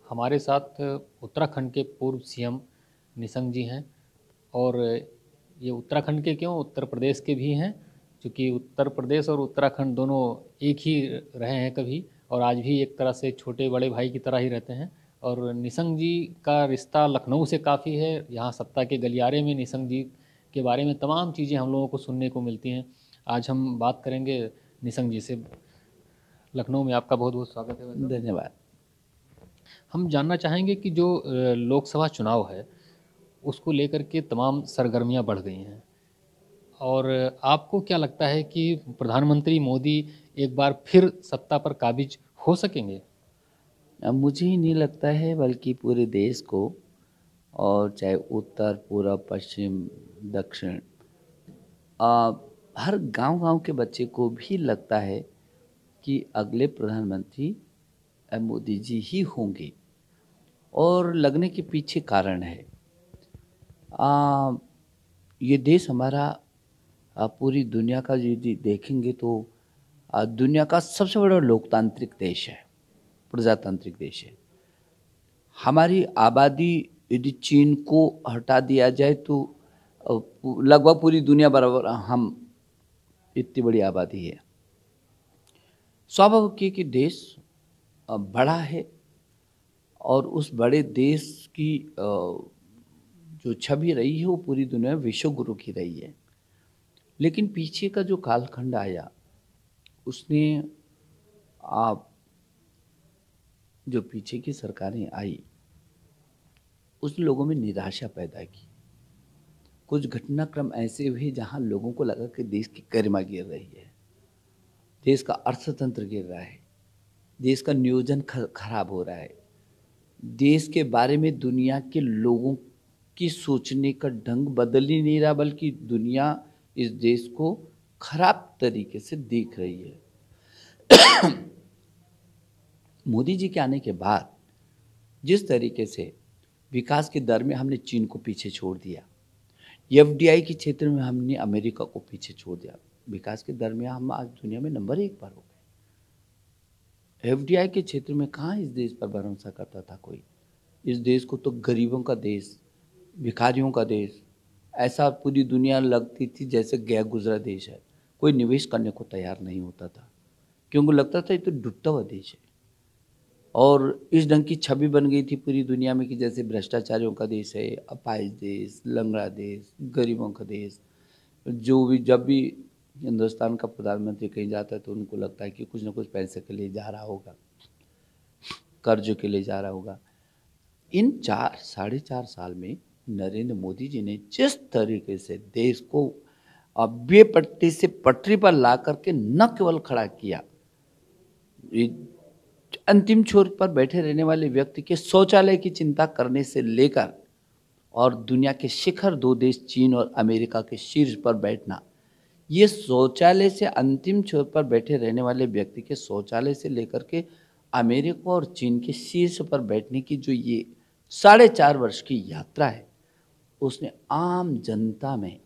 हमारे साथ उत्तराखंड के पूर्व सीएम निशंक जी हैं। और ये उत्तराखंड के क्यों, उत्तर प्रदेश के भी हैं, क्योंकि उत्तर प्रदेश और उत्तराखंड दोनों एक ही रहे हैं कभी, और आज भी एक तरह से छोटे बड़े भाई की तरह ही रहते हैं। और निशंक जी का रिश्ता लखनऊ से काफ़ी है। यहाँ सत्ता के गलियारे में निशंक जी के बारे में तमाम चीज़ें हम लोगों को सुनने को मिलती हैं। आज हम बात करेंगे निशंक जी से। लखनऊ में आपका बहुत बहुत स्वागत है। वैसे धन्यवाद। हम जानना चाहेंगे कि जो लोकसभा चुनाव है उसको लेकर के तमाम सरगर्मियां बढ़ गई हैं, और आपको क्या लगता है कि प्रधानमंत्री मोदी एक बार फिर सत्ता पर काबिज हो सकेंगे? अब मुझे ही नहीं लगता है बल्कि पूरे देश को, और चाहे उत्तर पूर्व पश्चिम दक्षिण, आ, हर गांव-गांव के बच्चे को भी लगता है कि अगले प्रधानमंत्री मोदी जी ही होंगे। और लगने के पीछे कारण है, आ, ये देश हमारा पूरी दुनिया का यदि देखेंगे तो दुनिया का सबसे बड़ा लोकतांत्रिक देश है, प्रजातांत्रिक देश है। हमारी आबादी यदि चीन को हटा दिया जाए तो लगभग पूरी दुनिया बराबर हम इतनी बड़ी आबादी है। स्वाभाविक है कि देश बड़ा है, और उस बड़े देश की जो छवि रही है वो पूरी दुनिया में विश्व गुरु की रही है। लेकिन पीछे का जो कालखंड आया उसने आप जो पीछे की सरकारें आई उस लोगों में निराशा पैदा की। कुछ घटनाक्रम ऐसे हुए जहां लोगों को लगा कि देश की गरिमा गिर रही है, देश का अर्थतंत्र गिर रहा है, देश का नियोजन खराब हो रहा है, देश के बारे में दुनिया के लोगों की सोचने का ढंग बदल ही नहीं रहा, बल्कि दुनिया इस देश को खराब तरीके से देख रही है। मोदी जी के आने के बाद जिस तरीके से विकास के दर में हमने चीन को पीछे छोड़ दिया, एफडीआई के क्षेत्र में हमने अमेरिका को पीछे छोड़ दिया, विकास के दर में हम आज दुनिया में नंबर 1 पर हो गए। एफडीआई के क्षेत्र में कहाँ इस देश पर भरोसा करता था कोई। इस देश को तो गरीबों का देश, भिखारियों का देश, ऐसा पूरी दुनिया लगती थी जैसे गया गुजरा देश है। कोई निवेश करने को तैयार नहीं होता था, क्योंकि लगता था ये तो डूबता हुआ देश है। और इस ढंग की छवि बन गई थी पूरी दुनिया में कि जैसे भ्रष्टाचारियों का देश है, अपाहिज देश, लंगड़ा देश, गरीबों का देश। जो भी जब भी हिंदुस्तान का प्रधानमंत्री कहीं जाता है तो उनको लगता है कि कुछ ना कुछ पैसे के लिए जा रहा होगा, कर्ज के लिए जा रहा होगा। इन 4 साढ़े 4 साल में नरेंद्र मोदी जी ने जिस तरीके से देश को बेपट्टी से पटरी पर ला करके न केवल खड़ा किया, अंतिम छोर पर बैठे रहने वाले व्यक्ति के शौचालय की चिंता करने से लेकर और दुनिया के शिखर 2 देश चीन और अमेरिका के शीर्ष पर बैठना, ये शौचालय से अंतिम छोर पर बैठे रहने वाले व्यक्ति के शौचालय से लेकर के अमेरिका और चीन के शीर्ष पर बैठने की जो ये 4.5 वर्ष की यात्रा है, उसने आम जनता में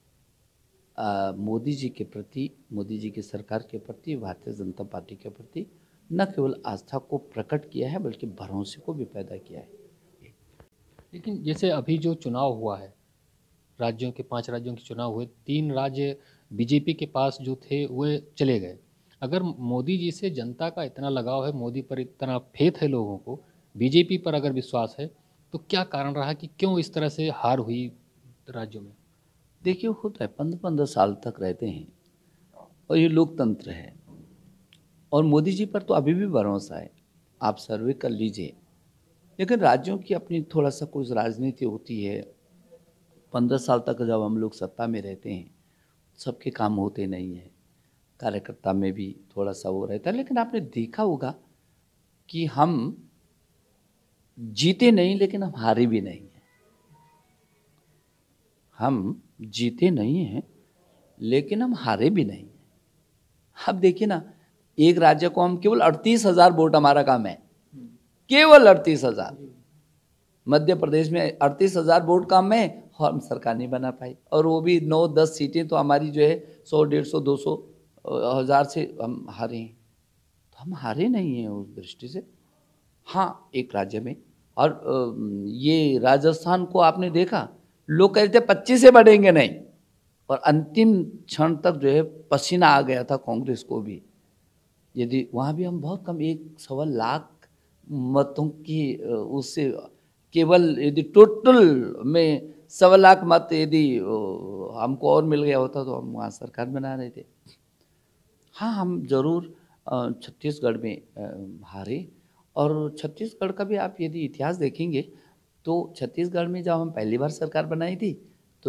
मोदी जी के प्रति, मोदी जी की सरकार के प्रति, भारतीय जनता पार्टी के प्रति न केवल आस्था को प्रकट किया है बल्कि भरोसे को भी पैदा किया है। लेकिन जैसे अभी जो चुनाव हुआ है, राज्यों के 5 राज्यों के चुनाव हुए, 3 राज्य बीजेपी के पास जो थे वे चले गए। अगर मोदी जी से जनता का इतना लगाव है, मोदी पर इतना फेथ है लोगों को, बीजेपी पर अगर विश्वास है, तो क्या कारण रहा कि क्यों इस तरह से हार हुई राज्यों में? देखिए, होता है 15-15 साल तक रहते हैं और ये लोकतंत्र है, और मोदी जी पर तो अभी भी भरोसा है। आप सर्वे कर लीजिए। लेकिन राज्यों की अपनी थोड़ा सा कुछ राजनीति होती है। 15 साल तक जब हम लोग सत्ता में रहते हैं, सबके काम होते नहीं हैं, कार्यकर्ता में भी थोड़ा सा वो रहता है। लेकिन आपने देखा होगा कि हम जीते नहीं लेकिन हम हारे भी नहीं हैं। हम जीते नहीं हैं लेकिन हम हारे भी नहीं हैं। अब देखिए ना, एक राज्य को हम केवल 38,000 वोट, हमारा काम है केवल 38,000। मध्य प्रदेश में 38,000 वोट काम में और हम सरकार नहीं बना पाई, और वो भी 9-10 सीटें तो हमारी जो है 100, 150, 200 हजार से हम हारे हैं। तो हम हारे नहीं हैं उस दृष्टि से। हाँ, एक राज्य में। और ये राजस्थान को आपने देखा, लोग कहते 25 से बढ़ेंगे नहीं, और अंतिम क्षण तक जो है पसीना आ गया था कांग्रेस को भी। यदि वहाँ भी हम बहुत कम 1.25 लाख मतों की उससे, केवल यदि टोटल में 1.25 लाख मत यदि हमको और मिल गया होता तो हम वहाँ सरकार बना रहे थे। हाँ, हम ज़रूर छत्तीसगढ़ में हारे। और छत्तीसगढ़ का भी आप यदि इतिहास देखेंगे तो छत्तीसगढ़ में जब हम पहली बार सरकार बनाई थी तो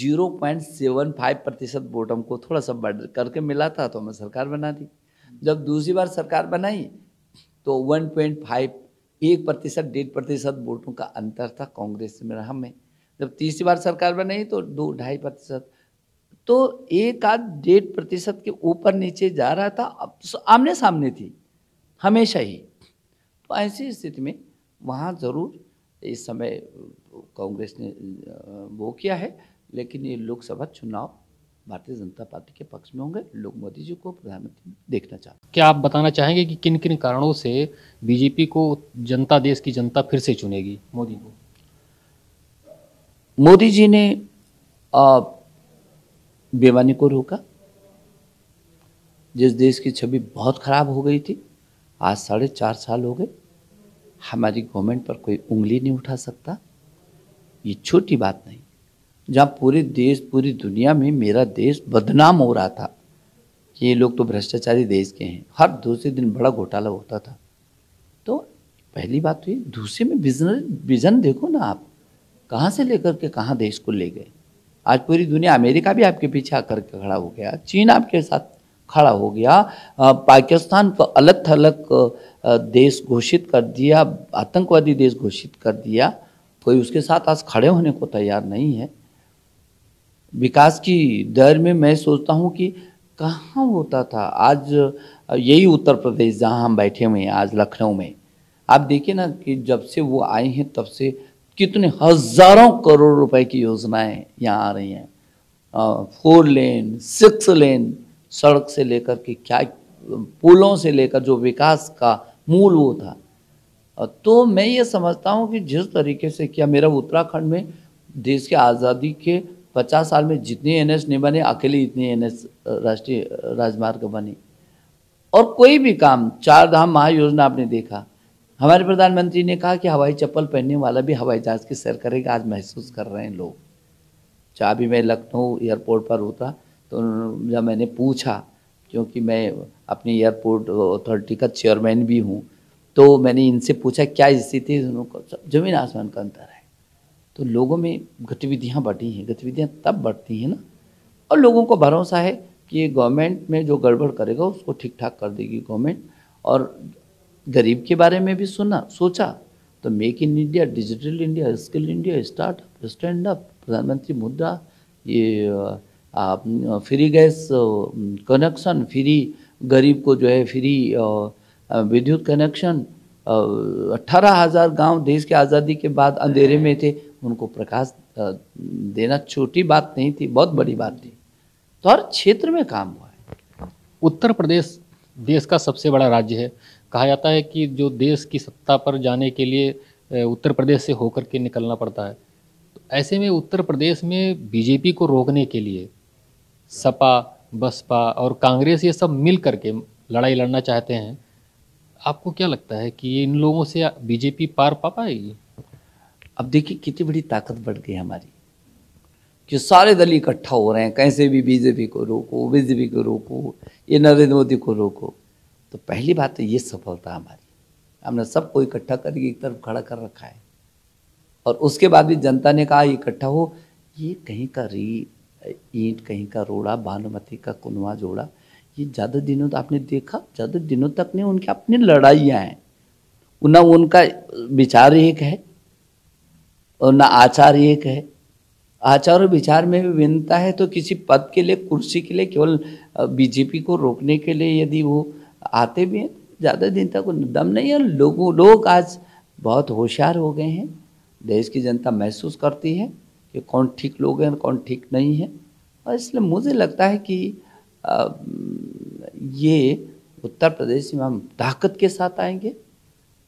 0.75% वोट हमको थोड़ा सा बढ़ करके मिला था, तो हमें सरकार बना दी। जब दूसरी बार सरकार बनाई तो 1.51%, 1.5% वोटों का अंतर था कांग्रेस में हमें। जब तीसरी बार सरकार बनाई तो 2-2.5%, तो 1-1.5% के ऊपर नीचे जा रहा था, अब आमने सामने थी हमेशा ही। तो ऐसी स्थिति में वहाँ ज़रूर इस समय कांग्रेस ने वो किया है, लेकिन ये लोकसभा चुनाव भारतीय जनता पार्टी के पक्ष में होंगे। लोग मोदी जी को प्रधानमंत्री देखना चाहते हैं। क्या आप बताना चाहेंगे कि किन किन कारणों से बीजेपी को जनता, देश की जनता फिर से चुनेगी मोदी को? मोदी जी ने बेईमानी को रोका। जिस देश की छवि बहुत खराब हो गई थी, आज 4.5 साल हो गए, हमारी गवर्नमेंट पर कोई उंगली नहीं उठा सकता। ये छोटी बात नहीं। जहाँ पूरे देश, पूरी दुनिया में मेरा देश बदनाम हो रहा था कि ये लोग तो भ्रष्टाचारी देश के हैं, हर दूसरे दिन बड़ा घोटाला होता था। तो पहली बात तो ये। दूसरे में विजन देखो ना आप, कहाँ से लेकर के कहाँ देश को ले गए। आज पूरी दुनिया, अमेरिका भी आपके पीछे आकर के खड़ा हो गया, चीन आपके साथ खड़ा हो गया, पाकिस्तान को अलग थलग देश घोषित कर दिया, आतंकवादी देश घोषित कर दिया। कोई उसके साथ आज खड़े होने को तैयार नहीं है। विकास की दर में मैं सोचता हूँ कि कहाँ होता था। आज यही उत्तर प्रदेश जहाँ हम बैठे हुए हैं आज लखनऊ में, आप देखिए ना कि जब से वो आए हैं तब से कितने हजारों करोड़ रुपए की योजनाएं यहाँ आ रही हैं। 4 लेन, 6 लेन सड़क से लेकर के क्या, पुलों से लेकर जो विकास का मूल वो था। तो मैं ये समझता हूँ कि जिस तरीके से किया, मेरा उत्तराखंड में देश के आज़ादी के 50 साल में जितने NH नहीं बने, अकेले इतने NH राष्ट्रीय राजमार्ग बने। और कोई भी काम, 4 धाम महायोजना आपने देखा, हमारे प्रधानमंत्री ने कहा कि हवाई चप्पल पहनने वाला भी हवाई जहाज की सैर करेगा। आज महसूस कर रहे हैं लोग। जहाँ भी मैं लखनऊ एयरपोर्ट पर उतरा तो जब मैंने पूछा, क्योंकि मैं अपनी एयरपोर्ट अथॉरिटी का चेयरमैन भी हूँ, तो मैंने इनसे पूछा क्या स्थिति है, उनको जमीन आसमान का अंतर है। तो लोगों में गतिविधियाँ बढ़ी हैं। गतिविधियाँ तब बढ़ती हैं ना, और लोगों को भरोसा है कि ये गवर्नमेंट में जो गड़बड़ करेगा उसको ठीक ठाक कर देगी गवर्नमेंट। और गरीब के बारे में भी सोचा तो make in India, digital India, skill India, startup, stand up, प्रधानमंत्री मुद्रा, ये फ्री गैस कनेक्शन, फ्री गरीब को जो है फ्री विद्युत कनेक्शन, 18,000 गांव देश की आज़ादी के बाद अंधेरे में थे, उनको प्रकाश देना छोटी बात नहीं थी, बहुत बड़ी बात थी। तो हर क्षेत्र में काम हुआ है। उत्तर प्रदेश देश का सबसे बड़ा राज्य है। कहा जाता है कि जो देश की सत्ता पर जाने के लिए उत्तर प्रदेश से होकर के निकलना पड़ता है। तो ऐसे में उत्तर प्रदेश में बीजेपी को रोकने के लिए सपा, बसपा और कांग्रेस ये सब मिल करके लड़ाई लड़ना चाहते हैं। आपको क्या लगता है कि इन लोगों से बीजेपी पार पा पाएगी? अब देखिए कितनी बड़ी ताकत बढ़ गई हमारी कि सारे दल इकट्ठा हो रहे हैं, कैसे भी बीजेपी को रोको, बीजेपी को रोको, ये नरेंद्र मोदी को रोको। तो पहली बात तो ये सफलता हमारी, हमने सबको इकट्ठा करके एक तरफ खड़ा कर रखा है। और उसके बाद भी जनता ने कहा इकट्ठा हो। ये कहीं का ईंट, कहीं का रोड़ा, भानुमति का कुनवा जोड़ा, ये ज़्यादा दिनों तक आपने देखा, ज़्यादा दिनों तक नहीं, उनकी अपनी लड़ाइयाँ हैं। ना उनका विचार एक है और ना आचार एक है। आचार और विचार में भी भिन्नता है। तो किसी पद के लिए, कुर्सी के लिए, केवल बीजेपी को रोकने के लिए यदि वो आते भी हैं, ज़्यादा दिन तक दम नहीं है। लोग आज बहुत होशियार हो गए हैं। देश की जनता महसूस करती है कि कौन ठीक लोग हैं, कौन ठीक नहीं है। और इसलिए मुझे लगता है कि ये उत्तर प्रदेश में हम ताकत के साथ आएंगे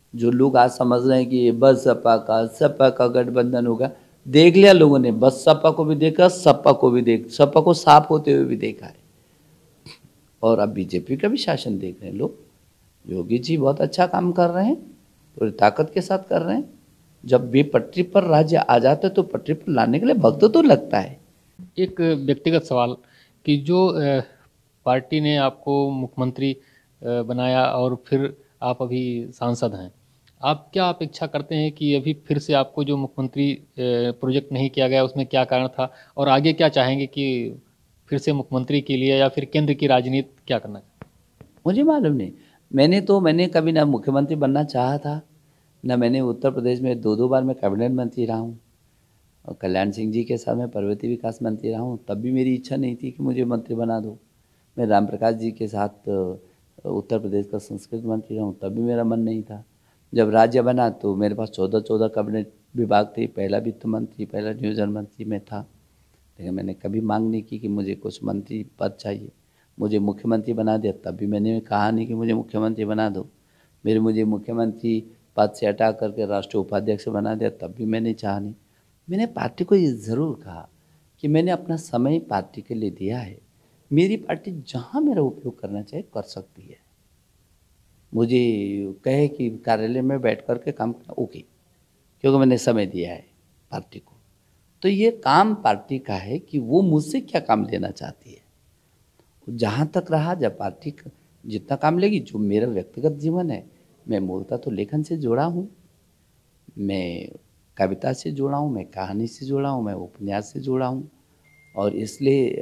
जो लोग आज समझ रहे हैं कि ये बस सपा का गठबंधन होगा, देख लिया लोगों ने, बस सपा को भी देखा, सपा को भी सपा को साफ होते हुए भी देखा है। और अब बीजेपी का भी शासन देख रहे हैं लोग। योगी जी बहुत अच्छा काम कर रहे हैं, पूरी ताकत के साथ कर रहे हैं। जब भी पटरी पर राज्य आ जाते तो पटरी पर लाने के लिए वक्त तो लगता है। एक व्यक्तिगत सवाल कि जो पार्टी ने आपको मुख्यमंत्री बनाया और फिर आप अभी सांसद हैं, आप क्या अपेक्षा करते हैं कि अभी फिर से आपको जो मुख्यमंत्री प्रोजेक्ट नहीं किया गया उसमें क्या कारण था, और आगे क्या चाहेंगे कि फिर से मुख्यमंत्री के लिए या फिर केंद्र की राजनीति क्या करना चाहिए? मुझे मालूम नहीं। मैंने कभी ना मुख्यमंत्री बनना चाहा था, ना मैंने उत्तर प्रदेश में 2 बार मैं कैबिनेट मंत्री रहा हूँ। और कल्याण सिंह जी के साथ मैं पर्वतीय विकास मंत्री रहा हूँ, तब भी मेरी इच्छा नहीं थी कि मुझे मंत्री बना दो। मैं राम प्रकाश जी के साथ उत्तर प्रदेश का संस्कृत मंत्री रहा हूँ, तब भी मेरा मन नहीं था। जब राज्य बना तो मेरे पास 14 कैबिनेट विभाग थे, पहला वित्त मंत्री, पहला नियोजन मंत्री मैं था। लेकिन मैंने कभी मांग नहीं की कि मुझे कुछ मंत्री पद चाहिए। मुझे मुख्यमंत्री बना दिया, तब भी मैंने कहा नहीं कि मुझे मुख्यमंत्री बना दो। मुझे मुख्यमंत्री पद से हटा करके राष्ट्रीय उपाध्यक्ष बना दिया, तब भी मैंने चाहा नहीं। मैंने पार्टी को ये ज़रूर कहा कि मैंने अपना समय पार्टी के लिए दिया है। मेरी पार्टी जहाँ मेरा उपयोग करना चाहे कर सकती है। मुझे कहे कि कार्यालय में बैठ कर के काम करना, ओके, क्योंकि मैंने समय दिया है पार्टी को। तो ये काम पार्टी का है कि वो मुझसे क्या काम लेना चाहती है। जहाँ तक रहा, जब पार्टी जितना काम लेगी, जो मेरा व्यक्तिगत जीवन है, मैं मूलतः तो लेखन से जुड़ा हूँ, मैं कविता से जुड़ा हूँ, मैं कहानी से जुड़ा हूँ, मैं उपन्यास से जुड़ा हूँ। और इसलिए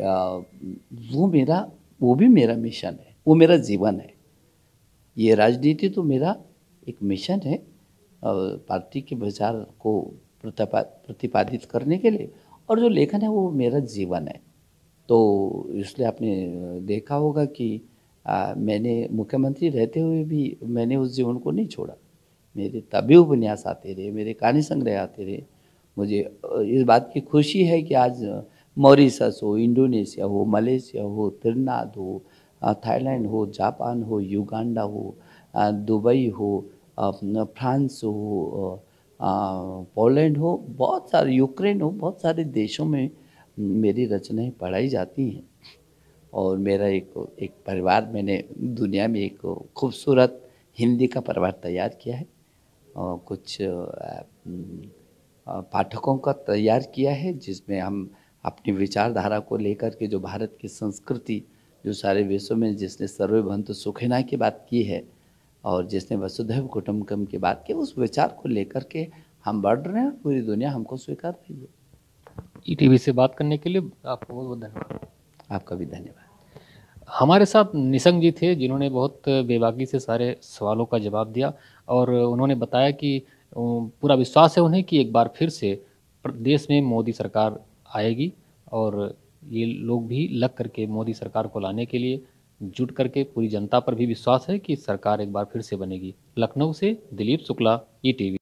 वो भी मेरा मिशन है, वो मेरा जीवन है। ये राजनीति तो मेरा एक मिशन है, पार्टी के विचार को प्रतिपादित करने के लिए, और जो लेखन है वो मेरा जीवन है। तो इसलिए आपने देखा होगा कि मैंने मुख्यमंत्री रहते हुए भी मैंने उस जीवन को नहीं छोड़ा। मेरे तभी उपन्यास आते रहे, मेरे कहानी संग्रह आते रहे। मुझे इस बात की खुशी है कि आज मॉरिशस हो, इंडोनेशिया हो, मलेशिया हो, त्रिनाद हो, थाईलैंड हो, जापान हो, युगांडा हो, दुबई हो, फ्रांस हो, पोलैंड हो, बहुत सारे, यूक्रेन हो, बहुत सारे देशों में मेरी रचनाएं पढ़ाई जाती हैं। और मेरा एक परिवार, मैंने दुनिया में एक खूबसूरत हिंदी का परिवार तैयार किया है, और कुछ पाठकों का तैयार किया है, जिसमें हम अपनी विचारधारा को लेकर के, जो भारत की संस्कृति, जो सारे विश्व में जिसने सर्वभौमत्व सुखेना की बात की है और जिसने वसुधैव कुटुंबकम की बात की, उस विचार को लेकर के हम बढ़ रहे हैं और पूरी दुनिया हमको स्वीकार रही है। ईटीवी से बात करने के लिए आपको बहुत बहुत धन्यवाद। आपका भी धन्यवाद। हमारे साथ निशंक जी थे, जिन्होंने बहुत बेबाकी से सारे सवालों का जवाब दिया, और उन्होंने बताया कि पूरा विश्वास है उन्हें कि एक बार फिर से देश में मोदी सरकार आएगी, और ये लोग भी लग करके मोदी सरकार को लाने के लिए जुट करके, पूरी जनता पर भी विश्वास है कि सरकार एक बार फिर से बनेगी। लखनऊ से दिलीप शुक्ला, ईटीवी।